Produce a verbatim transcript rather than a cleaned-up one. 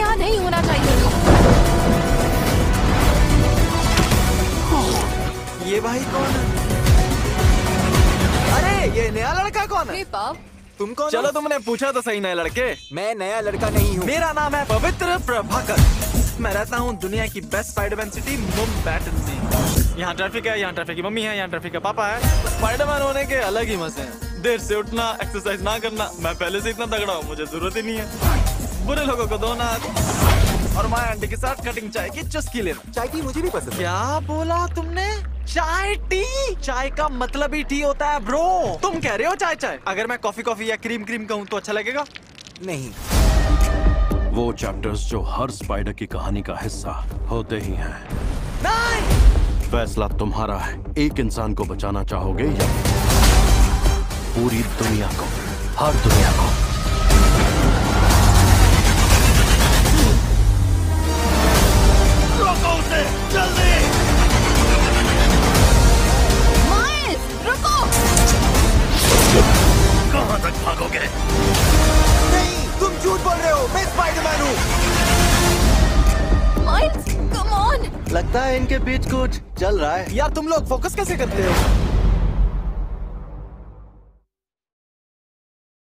यहाँ नहीं होना चाहिए। ये भाई कौन है? अरे ये नया लड़का कौन है? तुम कौन? चलो तुमने पूछा तो सही नए लड़के। मैं नया लड़का नहीं हूँ। मेरा नाम है पवित्र प्रभाकर। मैं रहता हूँ दुनिया की बेस्ट स्पाइडरमैन सिटी मुंबैटन में। यहाँ ट्रैफिक है, यहाँ ट्रैफिक की मम्मी है, यहाँ ट्रैफिक का पापा है। स्पाइडरमैन होने के अलग ही मजे हैं। देर से उठना, एक्सरसाइज ना करना। मैं पहले से इतना तगड़ा हूँ, मुझे जरूरत ही नहीं है। बुरे लोगों को दो नाक और माया आंटी के साथ कटिंग चाय की चुस्की लेना। चाय टी मुझे भी पसंद है। क्या बोला तुमने? चाय टी? चाय का मतलब ही टी होता है ब्रो। तुम कह रहे हो चाय चाय? अगर मैं कॉफी कॉफी या क्रीम क्रीम कहूँ तो अच्छा लगेगा? नहीं। वो चैप्टर्स जो हर स्पाइडर की कहानी का हिस्सा होते ही हैं। नहीं! फैसला तुम्हारा है। एक इंसान को बचाना चाहोगे या पूरी दुनिया को, हर दुनिया को? रोको उसे, जल्दी! माइल्स, रुको! कहाँ तक भागोगे? नहीं, तुम झूठ बोल रहे हो। मैं स्पाइडरमैन हूँ। Miles, come on! लगता है इनके बीच कुछ चल रहा है। यार तुम लोग फोकस कैसे करते हो?